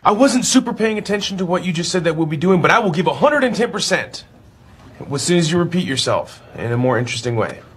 I wasn't super paying attention to what you just said that we'll be doing, but I will give 110% as soon as you repeat yourself in a more interesting way.